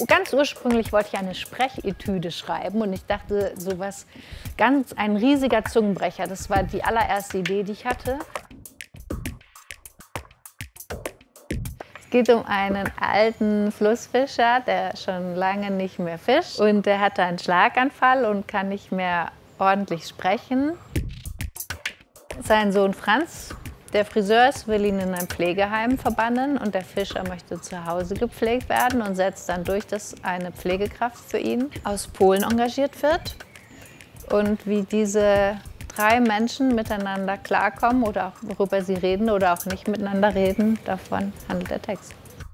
Ganz ursprünglich wollte ich eine Sprechetüde schreiben und ich dachte, ein riesiger Zungenbrecher. Das war die allererste Idee, die ich hatte. Es geht um einen alten Flussfischer, der schon lange nicht mehr fischt und der hatte einen Schlaganfall und kann nicht mehr ordentlich sprechen. Sein Sohn Franz, der Friseur ist, will ihn in ein Pflegeheim verbannen und der Fischer möchte zu Hause gepflegt werden und setzt dann durch, dass eine Pflegekraft für ihn aus Polen engagiert wird. Und wie diese 3 Menschen miteinander klarkommen oder auch worüber sie reden oder auch nicht miteinander reden, davon handelt der Text.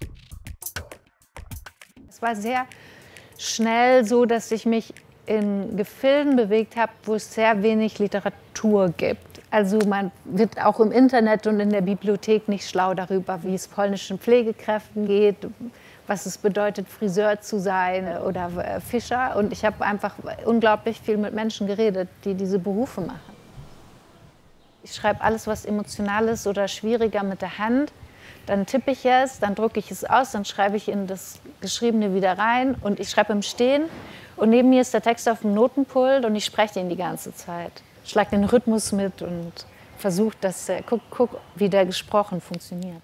Es war sehr schnell so, dass ich mich in Gefilden bewegt habe, wo es sehr wenig Literatur gibt. Also man wird auch im Internet und in der Bibliothek nicht schlau darüber, wie es polnischen Pflegekräften geht, was es bedeutet, Friseur zu sein oder Fischer. Und ich habe einfach unglaublich viel mit Menschen geredet, die diese Berufe machen. Ich schreibe alles, was emotional ist oder schwieriger mit der Hand. Dann tippe ich es, dann drucke ich es aus, dann schreibe ich in das Geschriebene wieder rein und ich schreibe im Stehen. Und neben mir ist der Text auf dem Notenpult und ich spreche ihn die ganze Zeit. Ich schlage den Rhythmus mit und versuche, guck, wie der gesprochen funktioniert.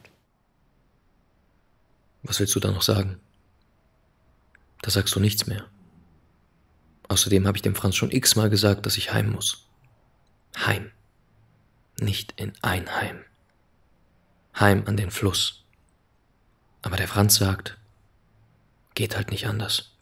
Was willst du da noch sagen? Da sagst du nichts mehr. Außerdem habe ich dem Franz schon x-mal gesagt, dass ich heim muss. Heim. Nicht in ein Heim. Heim an den Fluss. Aber der Franz sagt, geht halt nicht anders.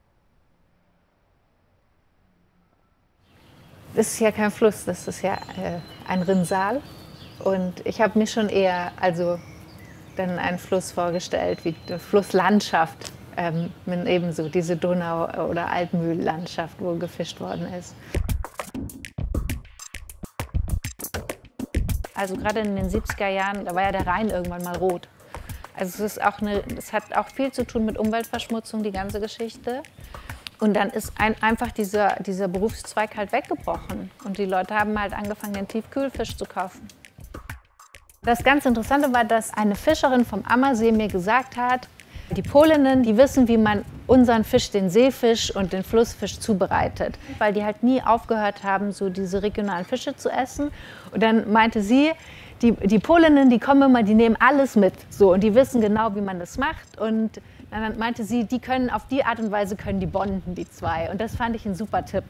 Das ist ja kein Fluss, das ist ja ein Rinnsal. Und ich habe mir schon eher dann einen Fluss vorgestellt, wie eine Flusslandschaft, mit ebenso diese Donau- oder Altmühllandschaft, wo gefischt worden ist. Also gerade in den 70er Jahren, da war ja der Rhein irgendwann mal rot. Also es hat auch viel zu tun mit Umweltverschmutzung, die ganze Geschichte. Und dann ist einfach dieser Berufszweig halt weggebrochen. Und die Leute haben halt angefangen, den Tiefkühlfisch zu kaufen. Das ganz Interessante war, dass eine Fischerin vom Ammersee mir gesagt hat, die Polinnen, die wissen, wie man unseren Fisch, den Seefisch und den Flussfisch zubereitet. Weil die halt nie aufgehört haben, so diese regionalen Fische zu essen. Und dann meinte sie, die Polinnen, die kommen immer, die nehmen alles mit. So, und die wissen genau, wie man das macht. Und dann meinte sie, die können auf die Art und Weise können die bonden, die 2. Und das fand ich ein super Tipp.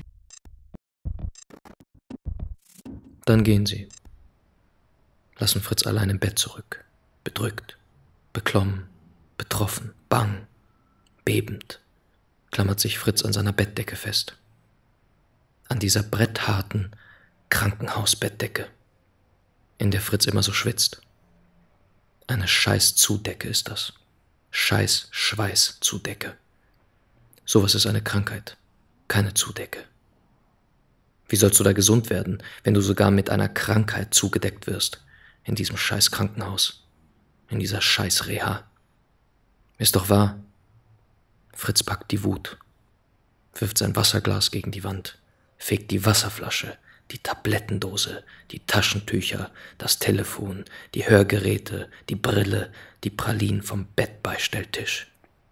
Dann gehen sie. Lassen Fritz allein im Bett zurück. Bedrückt, beklommen, betroffen, bang, bebend, klammert sich Fritz an seiner Bettdecke fest. An dieser brettharten Krankenhausbettdecke, in der Fritz immer so schwitzt. Eine scheiß Zudecke ist das. Scheiß Schweißzudecke. Sowas ist eine Krankheit, keine Zudecke. Wie sollst du da gesund werden, wenn du sogar mit einer Krankheit zugedeckt wirst? In diesem scheiß Krankenhaus, in dieser scheiß Reha. Ist doch wahr. Fritz packt die Wut, wirft sein Wasserglas gegen die Wand, fegt die Wasserflasche, die Tablettendose, die Taschentücher, das Telefon, die Hörgeräte, die Brille, die Pralinen vom Bettbeistelltisch.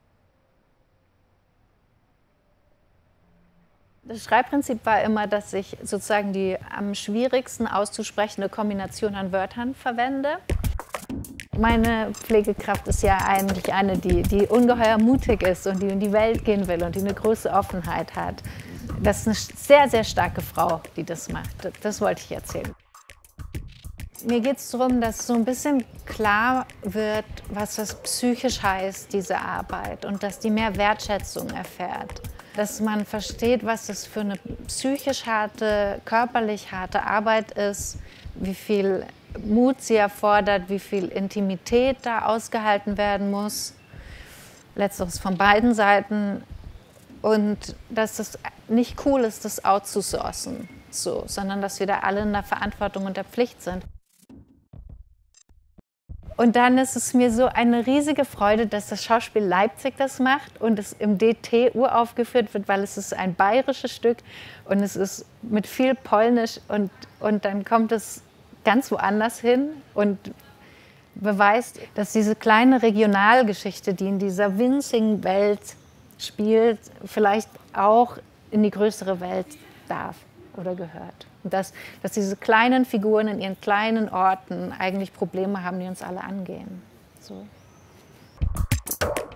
Das Schreibprinzip war immer, dass ich sozusagen die am schwierigsten auszusprechende Kombination an Wörtern verwende. Meine Pflegekraft ist ja eigentlich eine, die ungeheuer mutig ist und die in die Welt gehen will und die eine große Offenheit hat. Das ist eine sehr, sehr starke Frau, die das macht. Das wollte ich erzählen. Mir geht es darum, dass so ein bisschen klar wird, was das psychisch heißt, diese Arbeit, und dass die mehr Wertschätzung erfährt. Dass man versteht, was das für eine psychisch harte, körperlich harte Arbeit ist, wie viel Mut sie erfordert, wie viel Intimität da ausgehalten werden muss. Letzteres von beiden Seiten. Und dass es nicht cool ist, das outzusourcen, sondern dass wir da alle in der Verantwortung und der Pflicht sind. Und dann ist es mir so eine riesige Freude, dass das Schauspiel Leipzig das macht und es im DT uraufgeführt wird, weil es ist ein bayerisches Stück und es ist mit viel Polnisch und dann kommt es ganz woanders hin und beweist, dass diese kleine Regionalgeschichte, die in dieser winzigen Welt spielt, vielleicht auch in die größere Welt darf oder gehört. Und dass diese kleinen Figuren in ihren kleinen Orten eigentlich Probleme haben, die uns alle angehen. So.